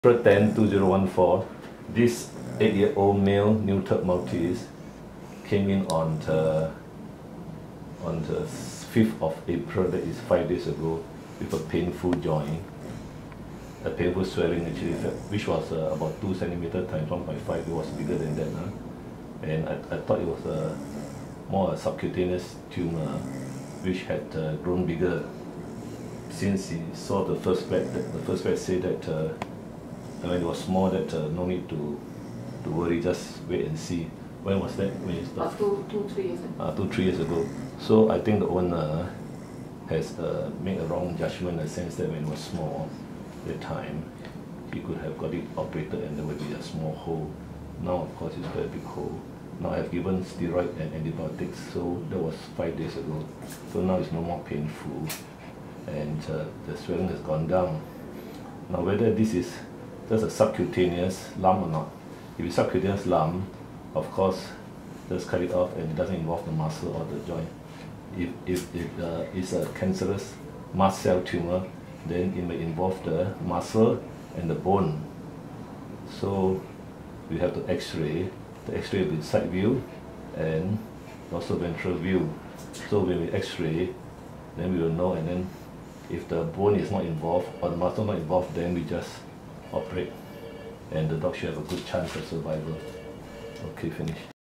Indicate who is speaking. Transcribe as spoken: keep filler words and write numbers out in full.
Speaker 1: April tenth, two thousand fourteen, this eight-year-old male neutered Maltese came in on the, on the fifth of April, that is five days ago, with a painful joint, a painful swelling actually, which was uh, about two centimeters times one point five. It was bigger than that. Huh? And I, I thought it was a, more a subcutaneous tumor, which had uh, grown bigger since he saw the first vet. The first vet said that uh, when it was small, that uh, no need to to worry, just wait and see. When was that? When it started?
Speaker 2: Uh, two, two, three years ago.
Speaker 1: Uh, two, three years ago. So I think the owner has uh, made a wrong judgment in the sense that when it was small, at the time, he could have got it operated and there would be a small hole. Now, of course, it's quite a big hole. Now I have given steroid and antibiotics, so that was five days ago. So now it's no more painful, and uh, the swelling has gone down. Now, whether this is just a subcutaneous lump or not. If it's subcutaneous lump, of course, just cut it off and it doesn't involve the muscle or the joint. If, if it uh, is a cancerous mast cell tumor, then it may involve the muscle and the bone. So we have the X-ray. The X-ray will be side view and also ventral view. So when we X-ray, then we will know, and then if the bone is not involved or the muscle not involved, then we just operate, and the dog should have a good chance of survival. Okay, finish.